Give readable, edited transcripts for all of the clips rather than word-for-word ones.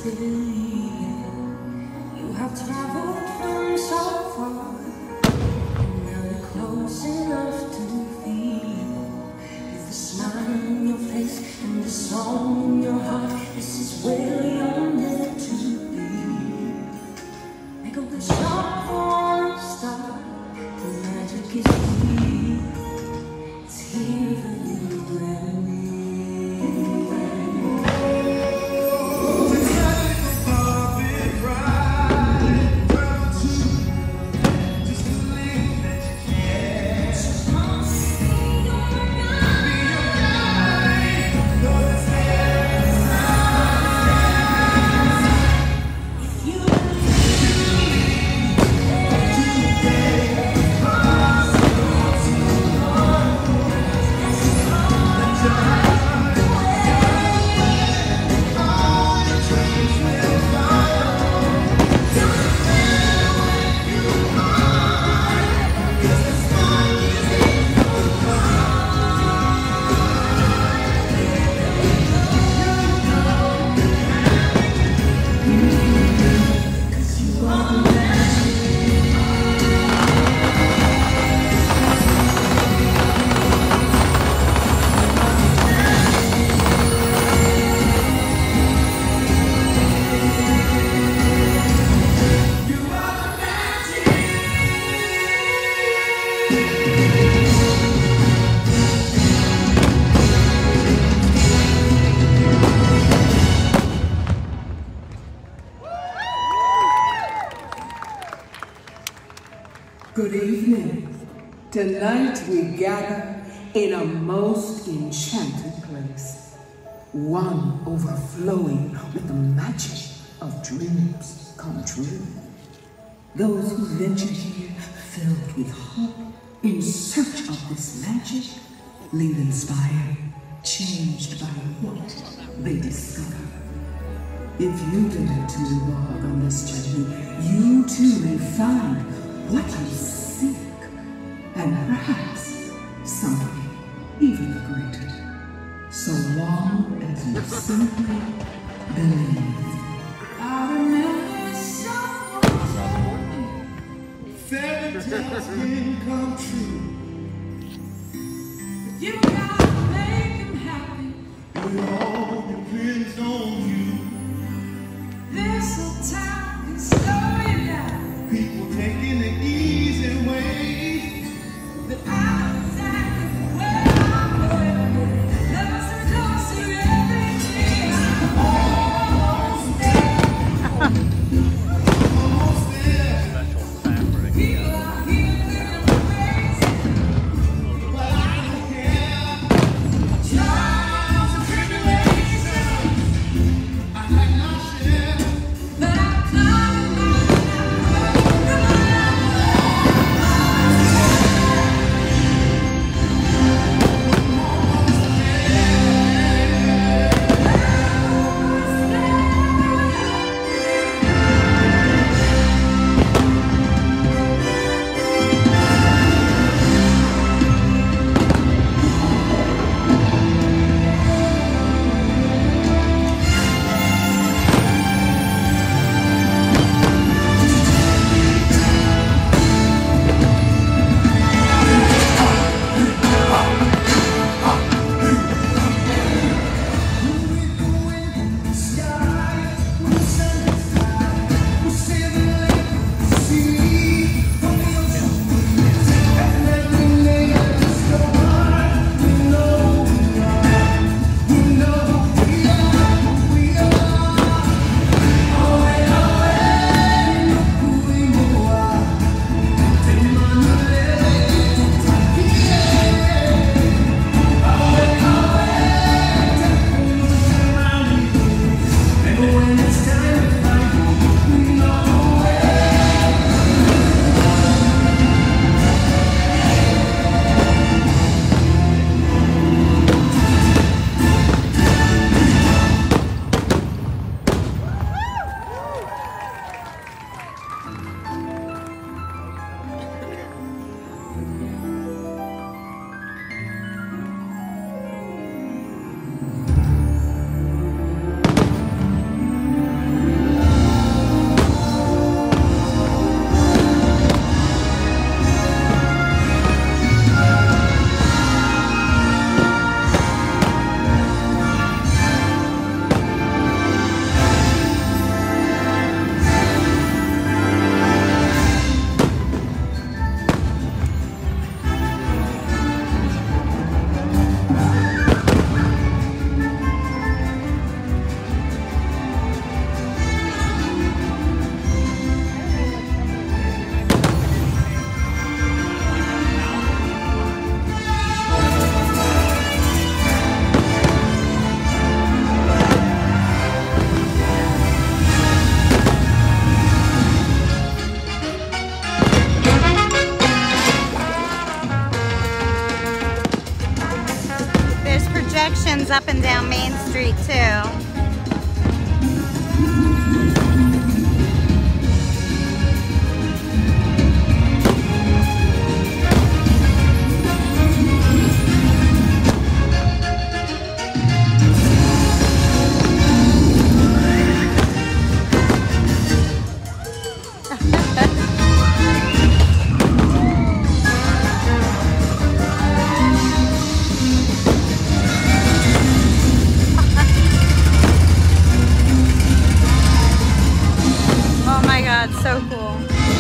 believing you have traveled from so far, and now you're close enough to feel with the smile on your face and the song in your heart. This is where you're meant to be. Make a wish on a star. The magic is here. It's here for you and me. Good evening. Tonight we gather in a most enchanted place, one overflowing with the magic of dreams come true. Those who venture here filled with hope in search of this magic leave inspired, changed by what they discover. If you dare to embark on this journey, you too may find what you seek, and perhaps something even greater, so long as you simply believe. I remember someone told me fairy tales can come true. you gotta make them happy. It all depends on you. This old town can slow you down, People taking the easy way. but I know exactly where I'm going. Love's so close to everything. I'm almost there. Almost there, People out here think I'm crazy, but I don't care. trials and tribulations. up and down Main Street too. So cool.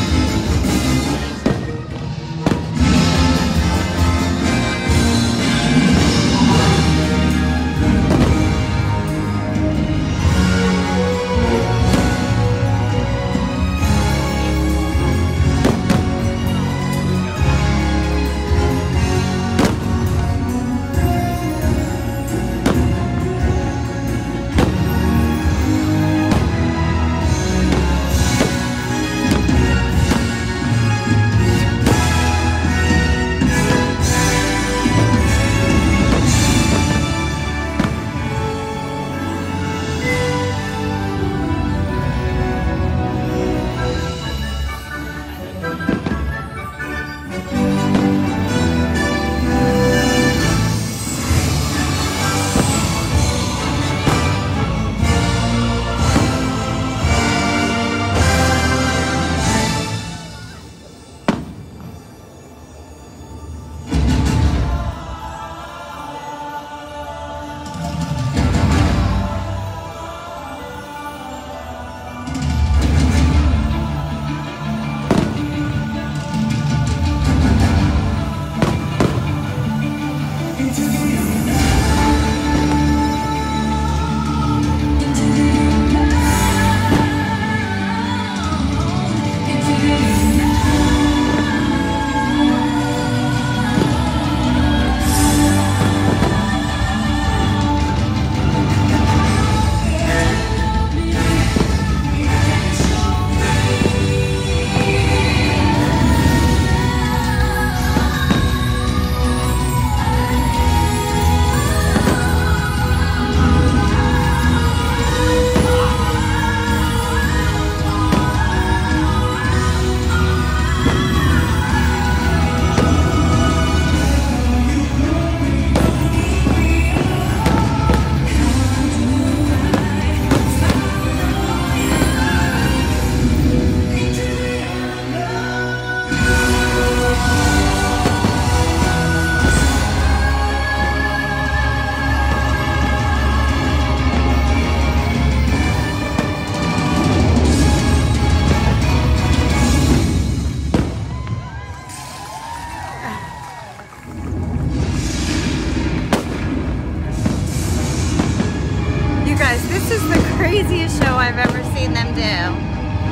Craziest show I've ever seen them do.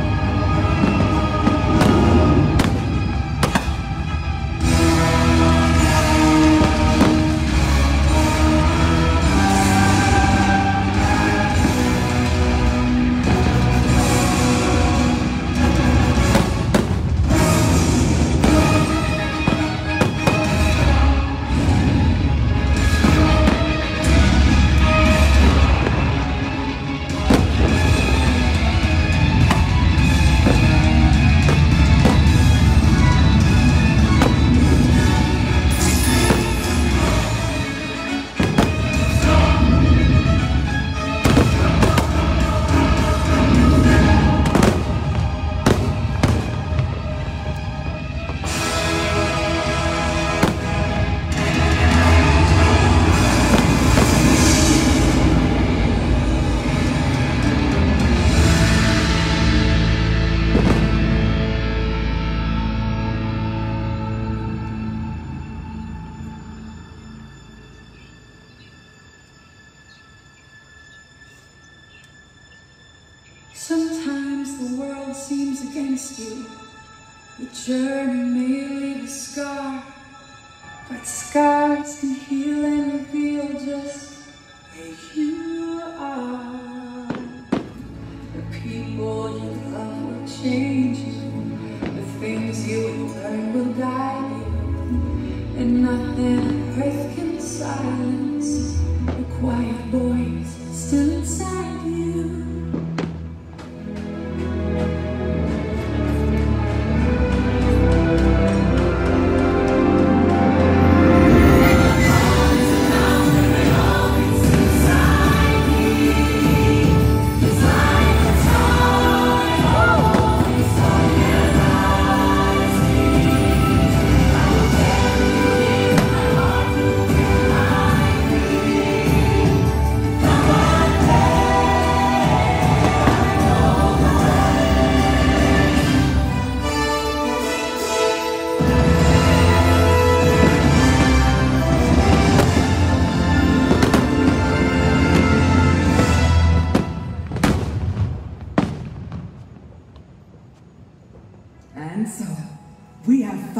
Sometimes the world seems against you. The journey may leave a scar, but scars can heal and reveal just where you are. The people you love will change you. The things you learn will guide you. And nothing on earth can silence the quiet.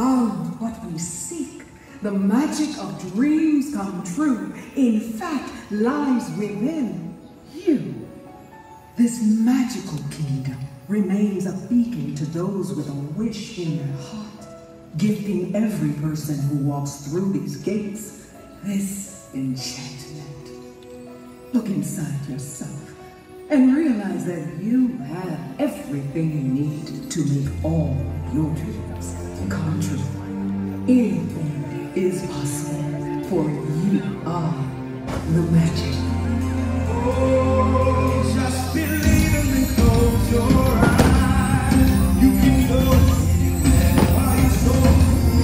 found what we seek. The magic of dreams come true, in fact, lies within you. This magical kingdom remains a beacon to those with a wish in their heart, gifting every person who walks through these gates this enchantment. Look inside yourself and realize that you have everything you need to make all your dreams come true. Anything is possible, for you are the magic. Oh, just believe and then close your eyes. You can go anywhere by your soul.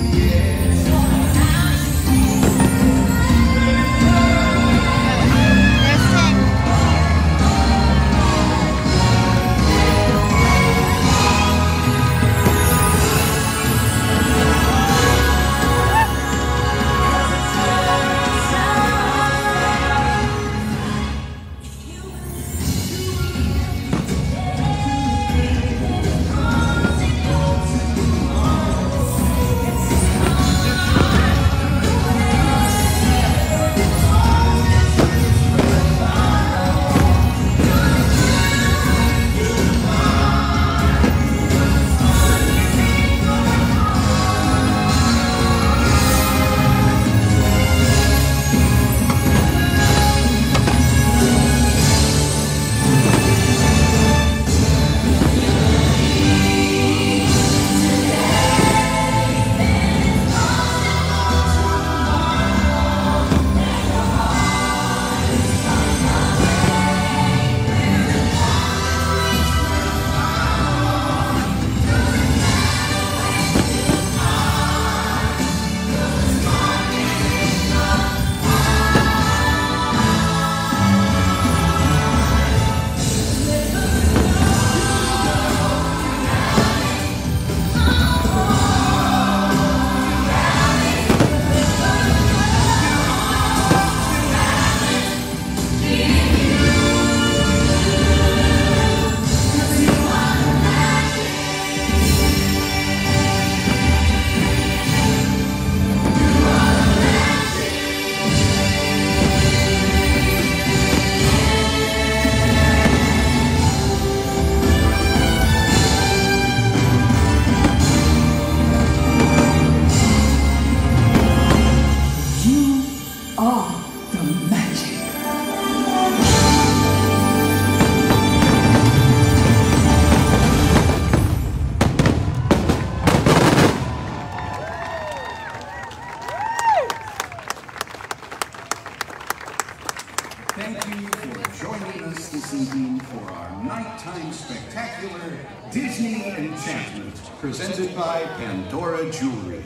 Thank you for joining us this evening for our nighttime spectacular Disney Enchantment, presented by Pandora Jewelry.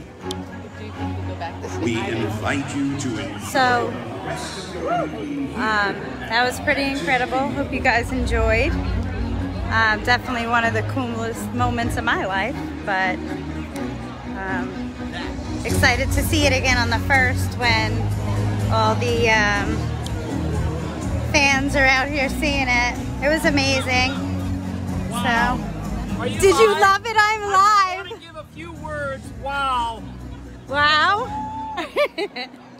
We invite you to enjoy the rest of your evening. That was pretty incredible. Hope you guys enjoyed. Definitely one of the coolest moments of my life, but excited to see it again on the 1st when all the fans are out here seeing it. It was amazing. Wow. So, did you love it? I'm live. I want to give a few words. Wow. Wow.